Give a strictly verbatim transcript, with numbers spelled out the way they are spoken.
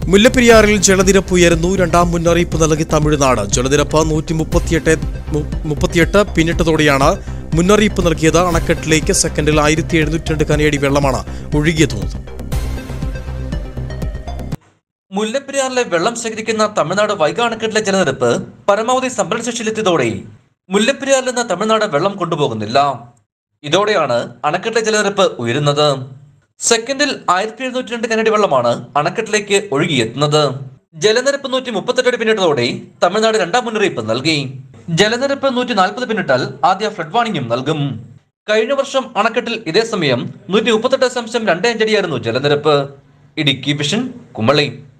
മുല്ലപ്പെരിയാറിൽ ജലനിരപ്പ് ഉയരുന്നു. രണ്ടാം മുന്നറിയിപ്പ് നൽകി തമിഴ്നാട്. ജലനിരപ്പ് നൂറ്റി മുപ്പത്തിയെട്ട് മുപ്പത്തിയെട്ട് പിന്നിട്ടതോടെയാണ് മുന്നറിയിപ്പ് നൽകിയത്. അണക്കെട്ടിലേക്ക് സെക്കൻഡിൽ ആയിരത്തി എഴുന്നൂറ്റി രണ്ട് കനയടി വെള്ളമാണ് ഒഴുകിയെത്തുന്നത്. മുല്ലപ്പെരിയാറിലെ വെള്ളം ശേഖരിക്കുന്ന തമിഴ്നാട് വൈഗ അണക്കെട്ടിലെ ജലനിരപ്പ് പരമാവധി സംഭരണശേഷിയിലെത്തിയതോടെ മുല്ലപ്പെരിയാറിൽ നിന്ന് തമിഴ്നാട് വെള്ളം കൊണ്ടുപോകുന്നില്ല. ഇതോടെയാണ് അണക്കെട്ടിലെ ജലനിരപ്പ് ഉയരുന്നത്. സെക്കൻഡിൽ ആയിരത്തി എഴുന്നൂറ്റി രണ്ട് കനടി വെള്ളമാണ് അണക്കെട്ടിലേക്ക് ഒഴുകിയെത്തുന്നത്. ജലനിരപ്പ് നൂറ്റി മുപ്പത്തെട്ട് അടി പിന്നിട്ടതോടെ തമിഴ്നാട് രണ്ടാം മുന്നറിയിപ്പ് നൽകി. ജലനിരപ്പ് നൂറ്റി നാൽപ്പത് പിന്നിട്ടാൽ ആദ്യ ഫ്ലഡ് വാർണിംഗും നൽകും. കഴിഞ്ഞ വർഷം അണക്കെട്ടിൽ ഇതേ സമയം നൂറ്റി മുപ്പത്തെട്ട് ദശാംശം രണ്ട് അഞ്ചടിയായിരുന്നു ജലനിരപ്പ്. ഇടുക്കി വിഷൻ, കുമളി.